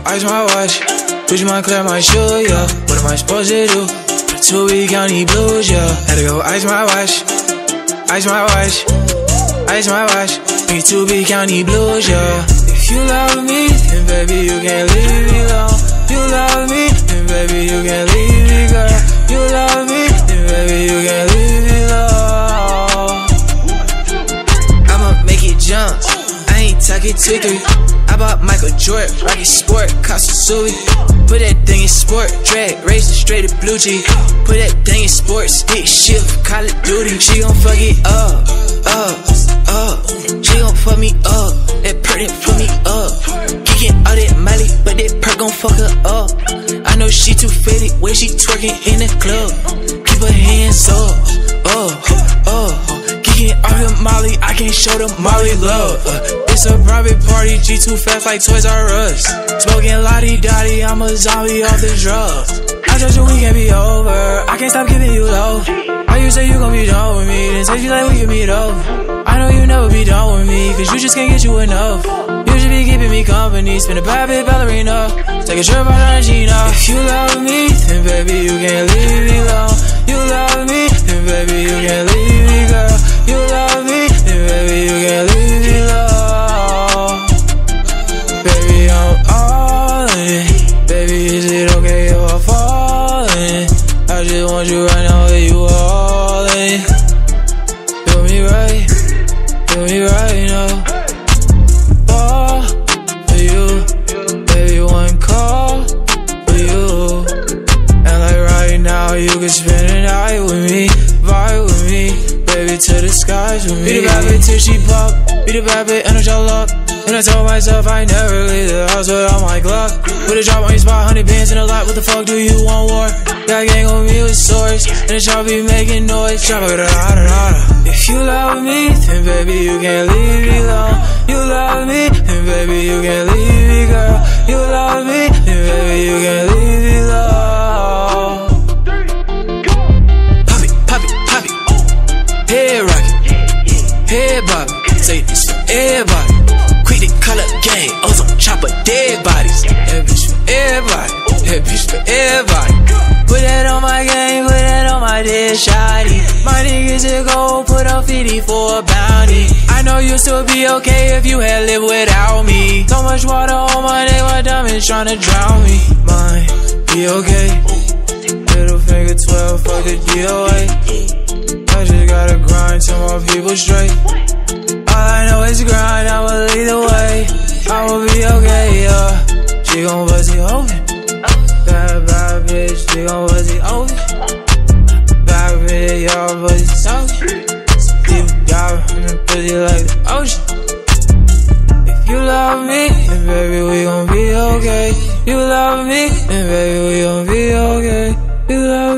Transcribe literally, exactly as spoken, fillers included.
ice my watch. Would you mind clear my shoe, yeah? What am I supposed to do? Two week county blues, yeah. Had to go ice my watch. Ice my watch. Ice my watch. Me two big county blues, yeah. If you love me, then baby you can't leave me alone. You love me, then baby you can't leave me, girl. You love me, then baby you can't leave me alone. I'ma make it jump. I ain't talking two three. I bought Michael Jordan, Rocky Sport, Kasasui. Put that thing in sport, drag, race it straight to blue G. Put that thing in sports, stick shift, Call of Duty. She gon' fuck it up, up, up. She gon' fuck me up, that perk done fuck me up. Kicking all that Miley, but that perk gon' fuck her up. I know she too faded, when she twerking in the club. Keep her hands up, up, up. Kicking all the Molly, I can't show them Molly love. uh, It's a private party, G too fast like Toys R Us. Smoking lottie-dottie, I'm a zombie off the drugs. I told you we can't be over, I can't stop giving you love. Why you say you gon' be done with me, then say you like we can meet up. I know you never be done with me, cause you just can't get you enough. You should be keeping me company, spin a bad bit ballerina. Take a trip out on Gina. If you love me, then baby you can't leave me alone. You love me, then baby you can't leave me, girl. You love me, then baby you can't leave me alone. Baby I'm all in. Baby is it okay if I fall in? I just want you right now where you all in. Do me right, do me right now. Fall for you, baby one call for you. And like right now you can spend a night with me, vibe with me. Baby to the skies with me. Be the bad bitch till she pop. Be the bad bitch and I y'all up. And I told myself I never leave the house without my Glock. Put a drop on your spot, hundred bands in a lot. What the fuck do you want war? Got gang on me with swords, and the shop be making noise. Chop it out, out. If you love me, then baby you can't leave me alone. You love me, then baby you can't leave me, girl. You love me, then baby you can't leave me alone. Pop it, pop it, pop it. Head rocket, head bobbing. Say this for everybody. Quick to call up gang, ozone chopper, dead bodies. That bitch for everybody, that bitch for everybody. Put that on my gang, put that on my dead shawty. My niggas should go put up fifty for a bounty. I know you'll still be okay if you had lived without me. So much water on my neck, my diamonds tryna drown me. Mine, be okay. Middle finger twelve, fuck the D O A. I just gotta grind till my people straight. All I know is grind, I'ma lead the way. I'ma be okay, yeah. She gon' buzz it open. Bad, bad bitch, she gon' buzz it open. Bad bitch, y'all buzz it soaking. Deep, y'all pussy like the ocean. If you love me, then baby we gon' be okay. You love me, then baby we gon' be okay. You love me.